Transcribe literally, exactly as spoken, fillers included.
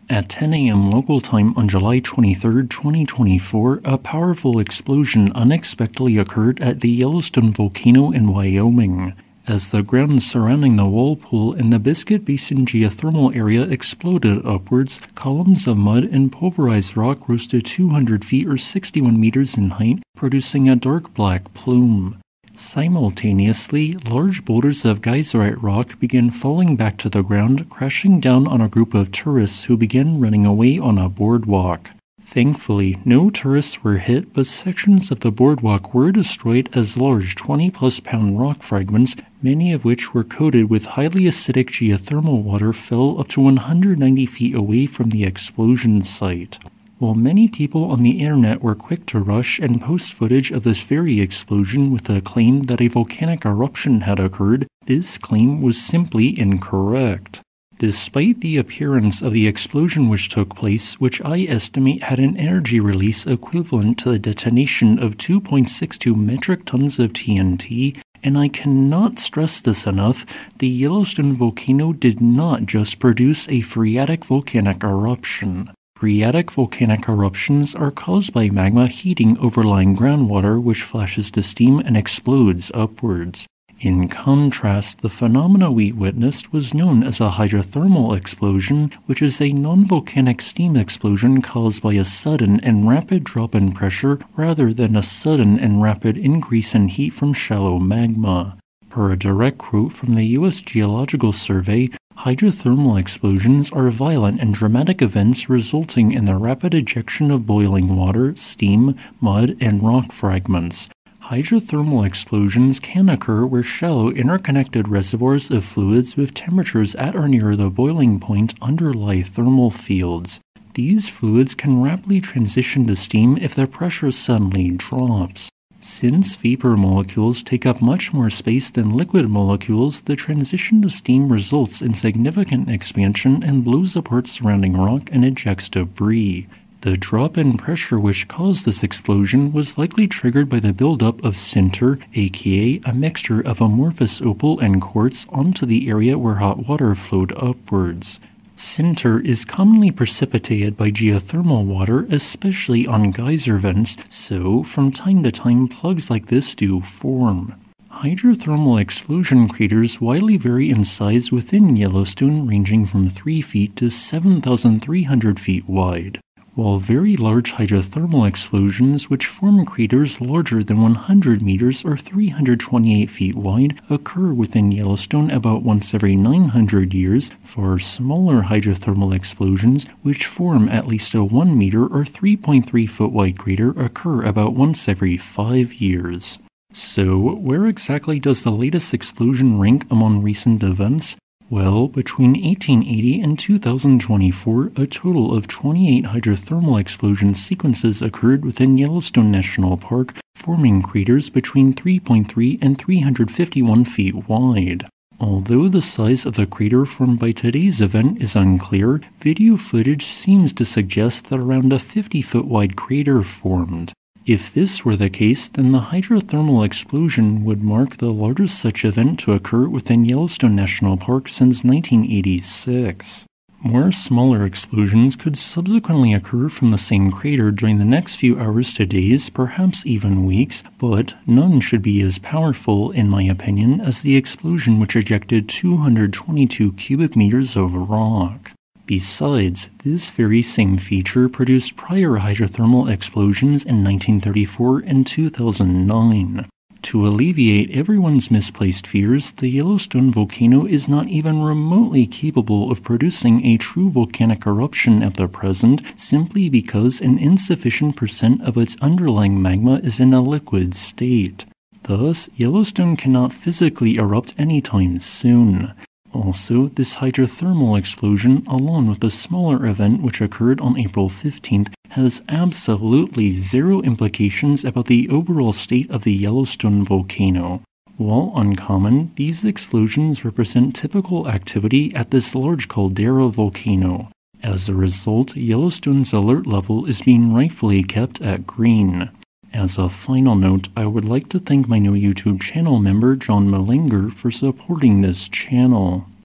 At ten a m local time on July twenty-third, twenty twenty-four, a powerful explosion unexpectedly occurred at the Yellowstone Volcano in Wyoming. As the ground surrounding the whirlpool in the Biscuit Basin geothermal area exploded upwards, columns of mud and pulverized rock rose to two hundred feet or sixty-one meters in height, producing a dark black plume. Simultaneously, large boulders of geyserite rock began falling back to the ground, crashing down on a group of tourists who began running away on a boardwalk. Thankfully, no tourists were hit, but sections of the boardwalk were destroyed as large twenty-plus pound rock fragments, many of which were coated with highly acidic geothermal water, fell up to one hundred ninety feet away from the explosion site. While many people on the internet were quick to rush and post footage of this very explosion with the claim that a volcanic eruption had occurred, this claim was simply incorrect. Despite the appearance of the explosion which took place, which I estimate had an energy release equivalent to the detonation of two point six two metric tons of T N T, and I cannot stress this enough, the Yellowstone volcano did not just produce a phreatic volcanic eruption. Phreatic volcanic eruptions are caused by magma heating overlying groundwater which flashes to steam and explodes upwards. In contrast, the phenomena we witnessed was known as a hydrothermal explosion, which is a non-volcanic steam explosion caused by a sudden and rapid drop in pressure rather than a sudden and rapid increase in heat from shallow magma. Per a direct quote from the U S Geological Survey, hydrothermal explosions are violent and dramatic events resulting in the rapid ejection of boiling water, steam, mud, and rock fragments. Hydrothermal explosions can occur where shallow interconnected reservoirs of fluids with temperatures at or near the boiling point underlie thermal fields. These fluids can rapidly transition to steam if the pressure suddenly drops. Since vapor molecules take up much more space than liquid molecules, the transition to steam results in significant expansion and blows apart surrounding rock and ejects debris. The drop in pressure which caused this explosion was likely triggered by the buildup of sinter, aka a mixture of amorphous opal and quartz, onto the area where hot water flowed upwards. Sinter is commonly precipitated by geothermal water, especially on geyser vents, so from time to time plugs like this do form. Hydrothermal explosion craters widely vary in size within Yellowstone, ranging from three feet to seven thousand three hundred feet wide. While very large hydrothermal explosions, which form craters larger than one hundred meters or three hundred twenty-eight feet wide, occur within Yellowstone about once every nine hundred years, far smaller hydrothermal explosions, which form at least a one meter or three point three foot wide crater, occur about once every five years. So, where exactly does the latest explosion rank among recent events? Well, between eighteen eighty and two thousand twenty-four, a total of twenty-eight hydrothermal explosion sequences occurred within Yellowstone National Park, forming craters between three point three and three hundred fifty-one feet wide. Although the size of the crater formed by today's event is unclear, video footage seems to suggest that around a fifty foot wide crater formed. If this were the case, then the hydrothermal explosion would mark the largest such event to occur within Yellowstone National Park since nineteen eighty-six. More smaller explosions could subsequently occur from the same crater during the next few hours to days, perhaps even weeks, but none should be as powerful, in my opinion, as the explosion which ejected two hundred twenty-two cubic meters of rock. Besides, this very same feature produced prior hydrothermal explosions in nineteen thirty-four and two thousand nine. To alleviate everyone's misplaced fears, the Yellowstone volcano is not even remotely capable of producing a true volcanic eruption at the present, simply because an insufficient percent of its underlying magma is in a liquid state. Thus, Yellowstone cannot physically erupt anytime soon. Also, this hydrothermal explosion, along with the smaller event which occurred on April fifteenth, has absolutely zero implications about the overall state of the Yellowstone volcano. While uncommon, these explosions represent typical activity at this large caldera volcano. As a result, Yellowstone's alert level is being rightfully kept at green. As a final note, I would like to thank my new YouTube channel member John Malinger for supporting this channel.